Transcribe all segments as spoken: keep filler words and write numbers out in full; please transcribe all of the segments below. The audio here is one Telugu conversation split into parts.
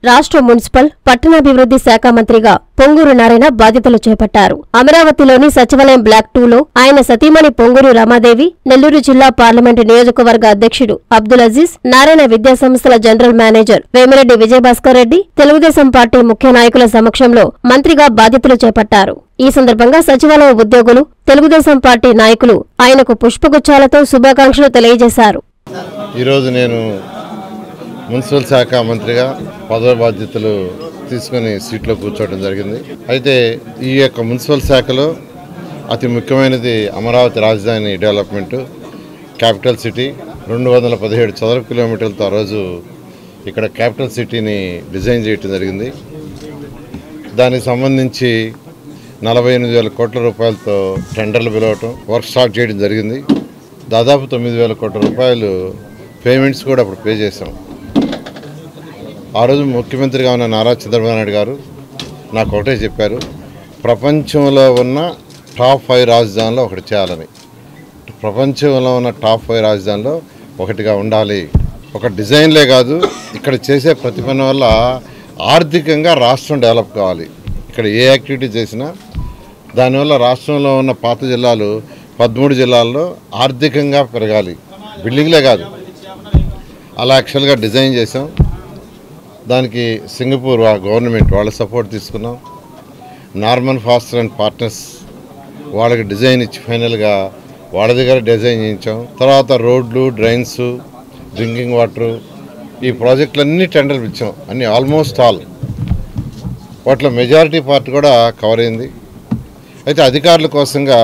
రాష్ట్ర మున్సిపల్ పట్టణాభివృద్ధి శాఖ మంత్రిగా పొంగూరు నారాయణ బాధ్యతలు చేపట్టారు. అమరావతిలోని సచివాలయం బ్లాక్ టూలో ఆయన సతీమణి పొంగూరు రమాదేవి, నెల్లూరు జిల్లా పార్లమెంటు నియోజకవర్గ అధ్యక్షుడు అబ్దుల్ అజీజ్, నారాయణ విద్యాసంస్థల general manager Vemireddy Vijayabhaskar Reddy, Telugu Desam party ముఖ్య నాయకుల సమక్షంలో మంత్రిగా బాధ్యతలు చేపట్టారు. ఈ సందర్భంగా సచివాలయ ఉద్యోగులు, తెలుగుదేశం పార్టీ నాయకులు ఆయనకు పుష్పగుచ్చాలతో శుభాకాంక్షలు తెలియజేశారు. ఈరోజు నేను మున్సిపల్ శాఖ మంత్రిగా పదవి బాధ్యతలు తీసుకుని సీట్లో కూర్చోవడం జరిగింది. అయితే ఈ యొక్క మున్సిపల్ శాఖలో అతి ముఖ్యమైనది అమరావతి రాజధాని డెవలప్మెంటు, క్యాపిటల్ సిటీ. రెండు వందల పదిహేడు చదరపు కిలోమీటర్లతో ఆ రోజు ఇక్కడ క్యాపిటల్ సిటీని డిజైన్ చేయడం జరిగింది. దానికి సంబంధించి నలభై ఎనిమిది వేల కోట్ల రూపాయలతో టెండర్లు పిలవటం, వర్క్ స్టార్ట్ చేయడం జరిగింది. దాదాపు తొమ్మిది వేల కోట్ల రూపాయలు పేమెంట్స్ కూడా అప్పుడు పే చేశాం. ఆ రోజు ముఖ్యమంత్రిగా ఉన్న నారా చంద్రబాబు నాయుడు గారు నాకు ఒకటే చెప్పారు, ప్రపంచంలో ఉన్న టాప్ ఫైవ్ రాజధానిలో ఒకటి చేయాలని. ప్రపంచంలో ఉన్న టాప్ ఫైవ్ రాజధానిలో ఒకటిగా ఉండాలి. ఒక డిజైన్లే కాదు, ఇక్కడ చేసే ప్రతి పని వల్ల ఆర్థికంగా రాష్ట్రం డెవలప్ కావాలి. ఇక్కడ ఏ యాక్టివిటీ చేసినా దానివల్ల రాష్ట్రంలో ఉన్న పాత జిల్లాలు పదమూడు జిల్లాల్లో ఆర్థికంగా పెరగాలి, బిల్డింగ్లే కాదు. అలా యాక్చువల్గా డిజైన్ చేసాం. దానికి సింగపూర్ గవర్నమెంట్ వాళ్ళ సపోర్ట్ తీసుకున్నాం. నార్మన్ ఫాస్టర్ అండ్ పార్ట్నర్స్ వాళ్ళకి డిజైన్ ఇచ్చి ఫైనల్గా వాళ్ళ దగ్గర డిజైన్ చేయించాం. తర్వాత రోడ్లు, డ్రైన్స్, డ్రింకింగ్ వాటరు, ఈ ప్రాజెక్టులన్నీ టెండర్లు ఇచ్చాం. అన్నీ ఆల్మోస్ట్ ఆల్ వాటిలో మెజారిటీ పార్ట్ కూడా కవర్ అయింది. అయితే అధికారుల కోసంగా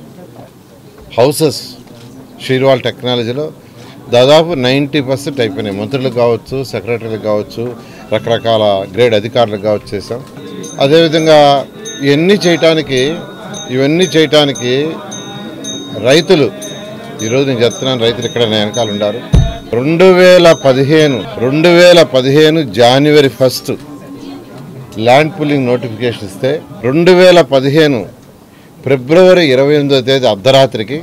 హౌసెస్ షీర్వాల్ టెక్నాలజీలో దాదాపు నైంటీ పర్సెంట్ అయిపోయినాయి. మంత్రులకు కావచ్చు, సెక్రటరీలకు కావచ్చు, రకరకాల గ్రేడ్ అధికారులకు కావచ్చు చేసాం. అదేవిధంగా ఇవన్నీ చేయటానికి ఇవన్నీ చేయటానికి రైతులు, ఈరోజు నేను చెప్తున్నాను, రైతులు ఇక్కడ నా వెనకాల ఉన్నారు. రెండు వేల పదిహేను రెండు వేల పదిహేను జనవరి ఫస్ట్ ల్యాండ్ పుల్లింగ్ నోటిఫికేషన్ ఇస్తే రెండు వేల పదిహేను ఫిబ్రవరి ఇరవై ఎనిమిదో తేదీ అర్ధరాత్రికి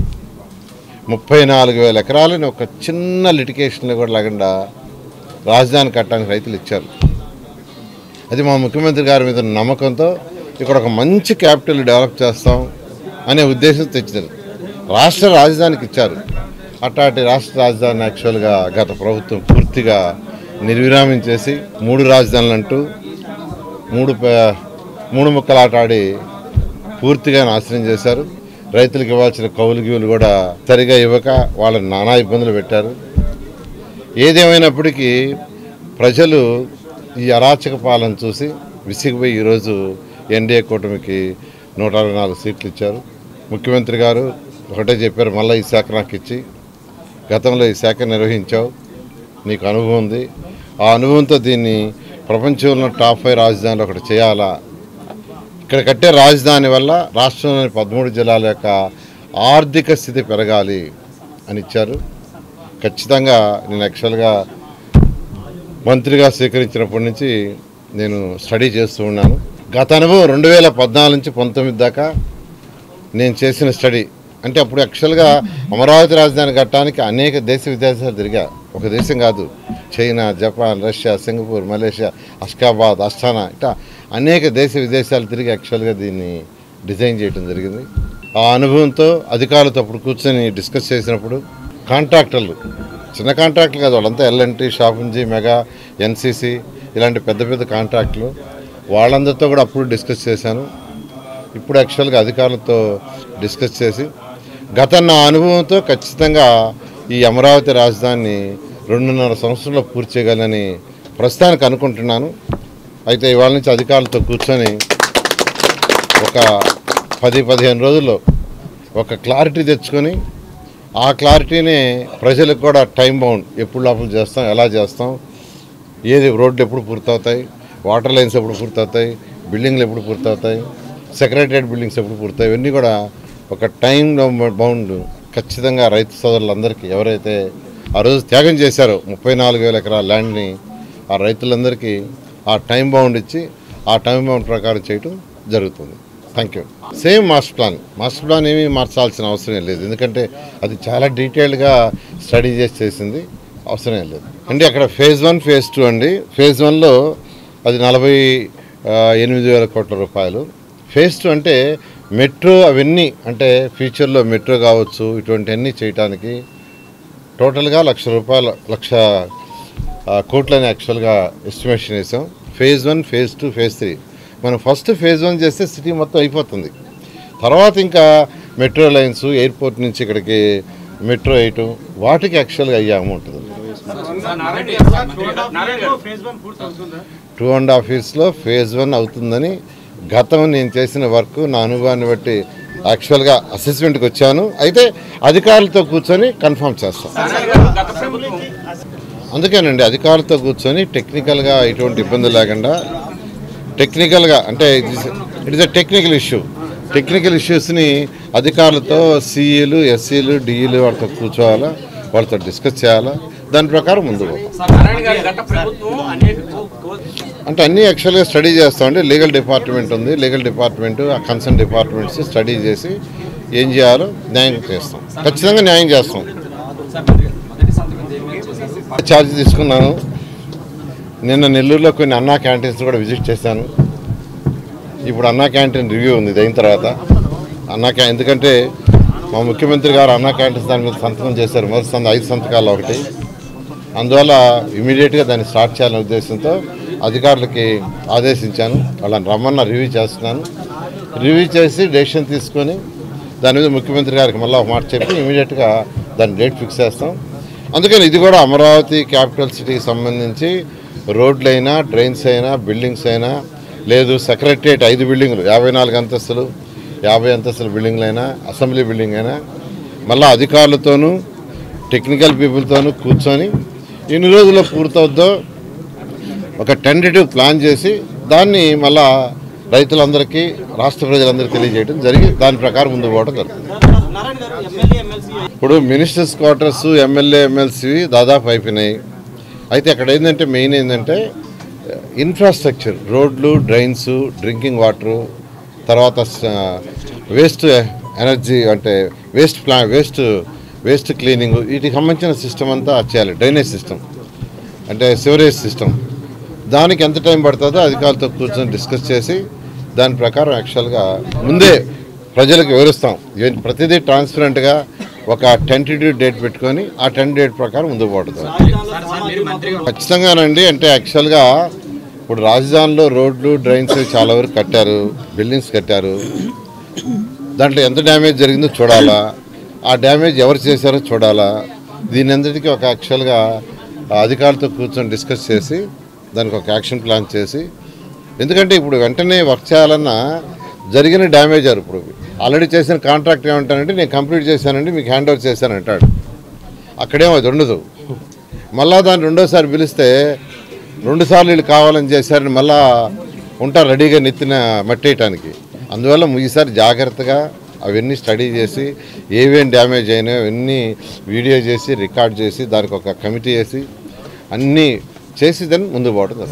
ముప్పై నాలుగు వేల ఎకరాలని ఒక చిన్న లిటికేషన్లో కూడా లేకుండా రాజధాని కట్టడానికి రైతులు ఇచ్చారు. అది మా ముఖ్యమంత్రి గారి మీద నమ్మకంతో ఇక్కడ ఒక మంచి క్యాపిటల్ డెవలప్ చేస్తాం అనే ఉద్దేశం తెచ్చారు. రాష్ట్ర రాజధానికి ఇచ్చారు. అట్లాంటి రాష్ట్ర రాజధాని యాక్చువల్గా గత ప్రభుత్వం పూర్తిగా నిర్విరామం చేసి మూడు రాజధానులు అంటూ మూడు మూడు ముక్కలాట ఆడి పూర్తిగా నాశనం చేశారు. రైతులకు ఇవ్వాల్సిన కౌలు గివులు కూడా సరిగా ఇవ్వక వాళ్ళని నానా ఇబ్బందులు పెట్టారు. ఏదేమైనప్పటికీ ప్రజలు ఈ అరాచక పాలన చూసి విసిగిపోయి ఈరోజు ఎన్డీఏ కూటమికి నూట అరవై నాలుగు సీట్లు ఇచ్చారు. ముఖ్యమంత్రి గారు ఒకటే చెప్పారు, మళ్ళీ ఈ శాఖ నాకు ఇచ్చి, గతంలో ఈ శాఖ నిర్వహించావు, నీకు అనుభవం ఉంది, ఆ అనుభవంతో దీన్ని ప్రపంచంలో టాప్ ఫైవ్ రాజధానిలో ఒకటి చేయాలా, ఇక్కడ కట్టే రాజధాని వల్ల రాష్ట్రంలోని పదమూడు జిల్లాల యొక్క ఆర్థిక స్థితి పెరగాలి అని ఇచ్చారు. ఖచ్చితంగా నేను యాక్చువల్గా మంత్రిగా స్వీకరించినప్పటి నుంచి నేను స్టడీ చేస్తూ ఉన్నాను. గత అనుభవం రెండు వేల పద్నాలుగు నుంచి పంతొమ్మిది దాకా నేను చేసిన స్టడీ అంటే అప్పుడు యాక్చువల్గా అమరావతి రాజధాని కట్టడానికి అనేక దేశ విదేశాలు తిరిగా. ఒక దేశం కాదు, China, Japan, Russia, Singapore, Malaysia, Ashgabat, Astana, ఇట్లా అనేక దేశ విదేశాలు తిరిగి యాక్చువల్గా దీన్ని డిజైన్ చేయడం జరిగింది. ఆ అనుభవంతో అధికారులతో అప్పుడు కూర్చొని డిస్కస్ చేసినప్పుడు కాంట్రాక్టర్లు, చిన్న కాంట్రాక్టులు కాదు, వాళ్ళంతా ఎల్ఎన్టీ, షాపుంజీ, మెగా, ఎన్సీసీ ఇలాంటి పెద్ద పెద్ద కాంట్రాక్టులు, వాళ్ళందరితో కూడా అప్పుడు డిస్కస్ చేశాను. ఇప్పుడు యాక్చువల్గా అధికారులతో డిస్కస్ చేసి గత నా అనుభవంతో ఖచ్చితంగా ఈ అమరావతి రాజధానిని రెండున్నర సంవత్సరంలో పూర్తి చేయగలని ప్రస్తుతానికి అనుకుంటున్నాను. అయితే ఇవాళ నుంచి అధికారులతో కూర్చొని ఒక పది పదిహేను రోజుల్లో ఒక క్లారిటీ తెచ్చుకొని ఆ క్లారిటీనే ప్రజలకు కూడా టైం బౌండ్, ఎప్పుడు లోపల చేస్తాం, ఎలా చేస్తాం, ఏది రోడ్లు ఎప్పుడు పూర్తవుతాయి, వాటర్ లైన్స్ ఎప్పుడు పూర్తవుతాయి, బిల్డింగ్లు ఎప్పుడు పూర్తవుతాయి, సెక్రటరియట్ బిల్డింగ్స్ ఎప్పుడు పూర్తవుతాయి, ఇవన్నీ కూడా ఒక టైం బౌండ్ ఖచ్చితంగా రైతు సోదరులందరికీ ఎవరైతే ఆ రోజు త్యాగం చేశారో ముప్పై నాలుగు వేల ఎకరాల ల్యాండ్ని ఆ రైతులందరికీ ఆ టైం బౌండ్ ఇచ్చి ఆ టైం బౌండ్ ప్రకారం చేయటం జరుగుతుంది. Thank you. Same master plan master plan ఏమీ మార్చాల్సిన అవసరం లేదు, ఎందుకంటే అది చాలా డీటెయిల్డ్గా స్టడీ చేసి చేసింది. అవసరం లేదు అంటే అక్కడ ఫేజ్ వన్ ఫేజ్ టూ అండి. ఫేజ్ వన్లో అది నలభై ఎనిమిది వేల కోట్ల రూపాయలు. ఫేజ్ టూ అంటే మెట్రో అవన్నీ అంటే ఫ్యూచర్లో మెట్రో కావచ్చు ఇటువంటివన్నీ చేయడానికి టోటల్గా లక్ష రూపాయల లక్ష కోట్లని యాక్చువల్గా ఎస్టిమేషన్ వేసాం. Phase one phase two phase three. మనం ఫస్ట్ ఫేజ్ వన్ చేస్తే సిటీ మొత్తం అయిపోతుంది. తర్వాత ఇంకా మెట్రో లైన్స్ ఎయిర్పోర్ట్ నుంచి ఇక్కడికి మెట్రో వేయటం వాటికి యాక్చువల్గా అయ్యే అమౌంట్ ఉంది. టూ అండ్ హాఫ్ ఇయర్స్లో ఫేజ్ వన్ అవుతుందని గతం నేను చేసిన వర్క్ నా అనుభవాన్ని బట్టి యాక్చువల్గా అసెస్మెంట్కి వచ్చాను. అయితే అధికారులతో కూర్చొని కన్ఫర్మ్ చేస్తాం. అందుకేనండి అధికారులతో కూర్చొని టెక్నికల్గా ఎటువంటి ఇబ్బంది లేకుండా టెక్నికల్గా అంటే it is a technical issue technical ఇష్యూస్ని అధికారులతో సిఈలు ఎస్సీలు డిఈలు వాళ్ళతో కూర్చోవాలా, వాళ్ళతో డిస్కస్ చేయాలా, దాని ప్రకారం ముందుకు అంటే అన్నీ యాక్చువల్గా స్టడీ చేస్తామండి. లీగల్ డిపార్ట్మెంట్ ఉంది, లీగల్ డిపార్ట్మెంట్ ఆ కన్సర్న్ డిపార్ట్మెంట్స్ స్టడీ చేసి ఏం చేయాలో న్యాయం చేస్తాం. ఖచ్చితంగా న్యాయం చేస్తాం. ఛార్జ్ తీసుకున్నాను. నిన్న నెల్లూరులో కొన్ని అన్నా క్యాంటీన్స్ కూడా విజిట్ చేశాను. ఇప్పుడు అన్నా క్యాంటీన్ రివ్యూ ఉంది. ఇది అయిన తర్వాత అన్నా క్యా ఎందుకంటే మా ముఖ్యమంత్రి గారు అన్నా క్యాంటీన్స్ దాని మీద సంతకం చేశారు. మొదటి సంత ఐదు సంతకాల్లో ఒకటి. అందువల్ల ఇమీడియట్గా దాన్ని స్టార్ట్ చేయాలనే ఉద్దేశంతో అధికారులకి ఆదేశించాను. వాళ్ళని రమ్మన్న రివ్యూ చేస్తున్నాను. రివ్యూ చేసి డెసిషన్ తీసుకొని దాని మీద ముఖ్యమంత్రి గారికి మళ్ళీ ఒక మాట చెప్పి ఇమీడియట్గా దాని డేట్ ఫిక్స్ చేస్తాం. అందుకని ఇది కూడా అమరావతి క్యాపిటల్ సిటీకి సంబంధించి రోడ్లైనా డ్రైన్స్ అయినా బిల్డింగ్స్ అయినా లేదు సెక్రటరియట్ ఐదు బిల్డింగులు యాభై నాలుగు అంతస్తులు యాభై అంతస్తుల బిల్డింగ్లైనా అసెంబ్లీ బిల్డింగ్ అయినా మళ్ళీ అధికారులతోనూ టెక్నికల్ పీపుల్తోనూ కూర్చొని ఎన్ని రోజుల్లో పూర్తవుద్దో ఒక టెంటేటివ్ ప్లాన్ చేసి దాన్ని మళ్ళా రైతులందరికీ రాష్ట్ర ప్రజలందరికీ తెలియజేయడం జరిగి దాని ప్రకారం ముందుకు పోవడం జరుగుతుంది. ఇప్పుడు మినిస్టర్స్ క్వార్టర్స్ ఎమ్మెల్యే ఎమ్మెల్సీ దాదాపు అయిపోయినాయి. అయితే అక్కడ ఏంటంటే మెయిన్ ఏంటంటే ఇన్ఫ్రాస్ట్రక్చర్ రోడ్లు డ్రైన్స్ డ్రింకింగ్ వాటరు తర్వాత వేస్ట్ ఎనర్జీ అంటే వేస్ట్ ప్లా వేస్ట్ వేస్ట్ క్లీనింగ్ వీటికి సంబంధించిన సిస్టమ్ అంతా చేయాలి. డ్రైనేజ్ సిస్టమ్ అంటే సివరేజ్ సిస్టమ్ దానికి ఎంత టైం పడుతుందో అధికారులతో కూర్చొని డిస్కస్ చేసి దాని ప్రకారం యాక్చువల్గా ముందే ప్రజలకు వివరిస్తాం. ప్రతిదీ ట్రాన్స్పరెంట్గా ఒక టెంటేటివ్ డేట్ పెట్టుకొని ఆ టెన్ డేట్ ప్రకారం ముందుకు పోతుంది. ఖచ్చితంగానండి. అంటే యాక్చువల్గా ఇప్పుడు రాజధానిలో రోడ్లు డ్రైన్స్ చాలా వరకు కట్టారు, బిల్డింగ్స్ కట్టారు. దాంట్లో ఎంత డ్యామేజ్ జరిగిందో చూడాలా, ఆ డ్యామేజ్ ఎవరు చేశారో చూడాలా. దీని అందరికీ ఒక యాక్చువల్గా అధికారులతో కూర్చొని డిస్కస్ చేసి దానికి ఒక యాక్షన్ ప్లాన్ చేసి ఎందుకంటే ఇప్పుడు వెంటనే వర్క్ చేయాలన్నా జరిగిన డ్యామేజ్ ఇప్పుడు ఆల్రెడీ చేసిన కాంట్రాక్ట్ ఏమంటానంటే నేను కంప్లీట్ చేశానండి మీకు హ్యాండ్ ఓవర్ చేశాను అంటాడు. అక్కడేమో అది ఉండదు. మళ్ళా దాన్ని రెండోసారి పిలిస్తే రెండు సార్లు వీళ్ళు కావాలని చేశారని మళ్ళా ఉంటారు రెడీగా నెత్తిన మట్టేయటానికి. అందువల్ల ఈసారి జాగ్రత్తగా అవన్నీ స్టడీ చేసి ఏవేం డ్యామేజ్ అయినాయో అవన్నీ వీడియో చేసి రికార్డ్ చేసి దానికి ఒక కమిటీ వేసి అన్నీ చేసి దాన్ని ముందుకు పోవడం.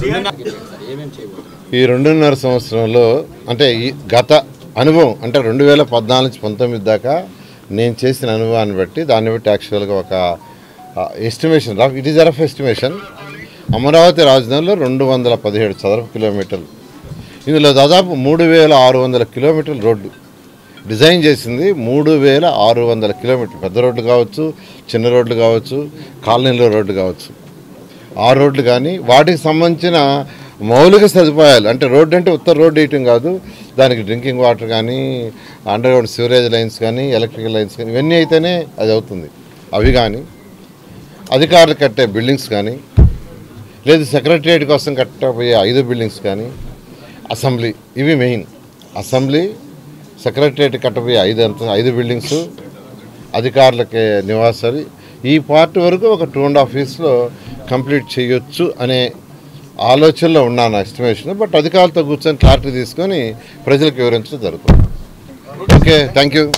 ఈ రెండున్నర సంవత్సరంలో అంటే ఈ గత అనుభవం అంటే రెండు వేల పద్నాలుగు నుంచి పంతొమ్మిది దాకా నేను చేసిన అనుభవాన్ని బట్టి దాన్ని బట్టి యాక్చువల్గా ఒక estimation rough it is rough estimation Amaravati రాజధానిలో రెండు వందల పదిహేడు చదరపు కిలోమీటర్లు ఇందులో దాదాపు మూడు వేల ఆరు వందల కిలోమీటర్ల రోడ్డు డిజైన్ చేసింది. మూడు వేల ఆరు వందల కిలోమీటర్లు పెద్ద రోడ్లు కావచ్చు, చిన్న రోడ్లు కావచ్చు, కాలనీలో రోడ్డు కావచ్చు. ఆ రోడ్లు కానీ వాటికి సంబంధించిన మౌలిక సదుపాయాలు అంటే రోడ్డు అంటే ఉత్తర రోడ్డు వేయటం కాదు, దానికి డ్రింకింగ్ వాటర్ కానీ అండర్ గ్రౌండ్ సివరేజ్ లైన్స్ కానీ ఎలక్ట్రికల్ లైన్స్ కానీ ఇవన్నీ అయితేనే అది అవుతుంది. అవి కానీ అధికారులు కట్టే బిల్డింగ్స్ కానీ లేదు సెక్రటరియట్ కోసం కట్టబోయే ఐదు బిల్డింగ్స్ కానీ అసెంబ్లీ ఇవి మెయిన్. అసెంబ్లీ సెక్రటరియట్ కట్టబోయే ఐదు అంత ఐదు బిల్డింగ్స్ అధికారులకి నివాసాలు ఈ పార్ట్ వరకు ఒక టూ అండ్ హాఫ్ ఇయర్స్లో కంప్లీట్ చేయొచ్చు అనే ఆలోచనలో ఉన్నాను ఎస్టిమేషన్. బట్ అధికారులతో కూర్చొని క్లారిటీ తీసుకొని ప్రజలకు వివరించడం జరుగుతుంది. Okay, thank you.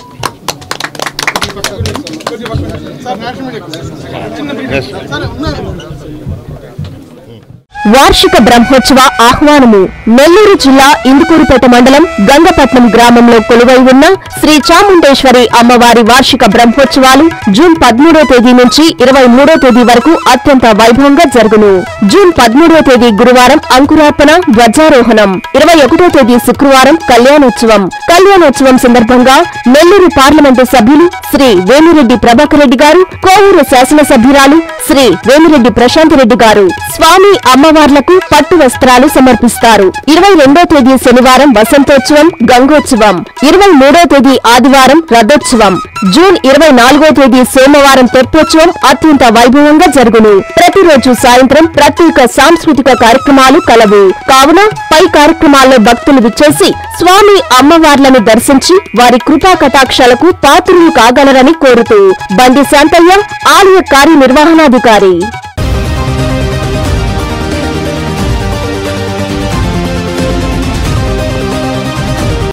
వార్షిక బ్రహ్మోత్సవ ఆహ్వానము. నెల్లూరు జిల్లా ఇందుకూరుపేట మండలం గంగపట్నం గ్రామంలో కొలువై ఉన్న శ్రీ చాముండేశ్వరి అమ్మవారి వార్షిక బ్రహ్మోత్సవాలు జూన్ పదమూడో తేదీ నుంచి ఇరవై మూడో తేదీ వరకు అత్యంత వైభవంగా జరుగును. జూన్ పదమూడో తేదీ గురువారం అంకురార్పణ, ధ్వజారోహణం. ఇరవై ఒకటో తేదీ శుక్రవారం కళ్యాణోత్సవం. కళ్యాణోత్సవం సందర్భంగా నెల్లూరు పార్లమెంటు సభ్యులు శ్రీ వేమిరెడ్డి ప్రభాకర్ రెడ్డి గారు, కోవూరు శాసనసభ్యురాలు శ్రీ వేమిరెడ్డి ప్రశాంత్ రెడ్డి గారు స్వామి అమ్మవార్లకు పట్టు వస్త్రాలు సమర్పిస్తారు. ఇరవై రెండో తేదీ శనివారం వసంతోత్సవం, గంగోత్సవం. ఇరవై మూడో తేదీ ఆదివారం రథోత్సవం. జూన్ ఇరవై నాలుగో తేదీ సోమవారం తెప్పోత్సవం అత్యంత వైభవంగా జరుగును. ప్రతిరోజు సాయంత్రం ప్రత్యేక సాంస్కృతిక కార్యక్రమాలు కలవు. కావున పై కార్యక్రమాల్లో భక్తులు విచ్చేసి స్వామి అమ్మవార్లను దర్శించి వారి కృపా కటాక్షాలకు పాత్రులు కాగలరని కోరుతూ బండి శాంతయ్య, ఆలయ కార్యనిర్వహణాధికారి.